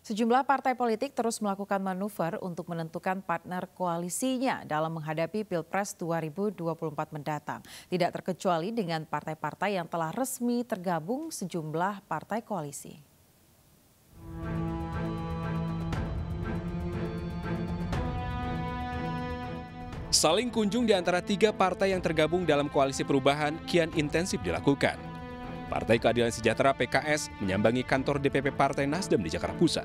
Sejumlah partai politik terus melakukan manuver untuk menentukan partner koalisinya dalam menghadapi Pilpres 2024 mendatang. Tidak terkecuali dengan partai-partai yang telah resmi tergabung sejumlah partai koalisi. Saling kunjung di antara tiga partai yang tergabung dalam koalisi perubahan kian intensif dilakukan. Partai Keadilan Sejahtera (PKS) menyambangi kantor DPP Partai Nasdem di Jakarta Pusat.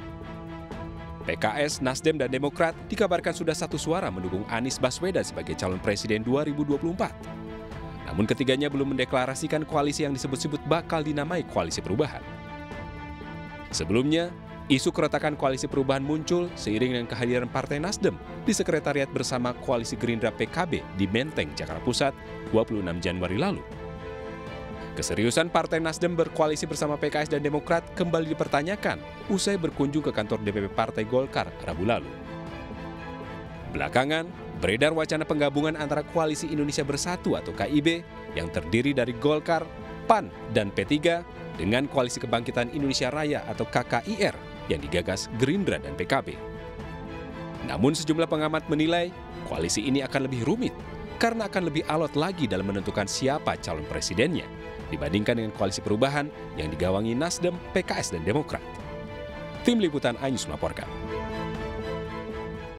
PKS, Nasdem, dan Demokrat dikabarkan sudah satu suara mendukung Anies Baswedan sebagai calon presiden 2024. Namun ketiganya belum mendeklarasikan koalisi yang disebut-sebut bakal dinamai koalisi perubahan. Sebelumnya, isu keretakan koalisi perubahan muncul seiring dengan kehadiran Partai Nasdem di Sekretariat Bersama Koalisi Gerindra PKB di Menteng, Jakarta Pusat, 26 Januari lalu. Keseriusan Partai Nasdem berkoalisi bersama PKS dan Demokrat kembali dipertanyakan usai berkunjung ke kantor DPP Partai Golkar Rabu lalu. Belakangan, beredar wacana penggabungan antara Koalisi Indonesia Bersatu atau KIB yang terdiri dari Golkar, PAN, dan P3 dengan Koalisi Kebangkitan Indonesia Raya atau KKIR yang digagas Gerindra dan PKB. Namun sejumlah pengamat menilai koalisi ini akan lebih rumit karena akan lebih alot lagi dalam menentukan siapa calon presidennya dibandingkan dengan koalisi perubahan yang digawangi Nasdem, PKS, dan Demokrat. Tim Liputan iNews melaporkan.